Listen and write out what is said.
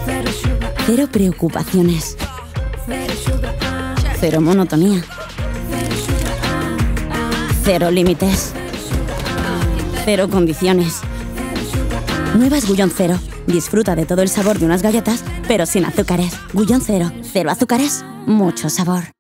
Cero preocupaciones. Cero monotonía. Cero límites. Cero condiciones. Nuevas Gullón Cero. Disfruta de todo el sabor de unas galletas, pero sin azúcares. Gullón Cero. Cero azúcares, mucho sabor.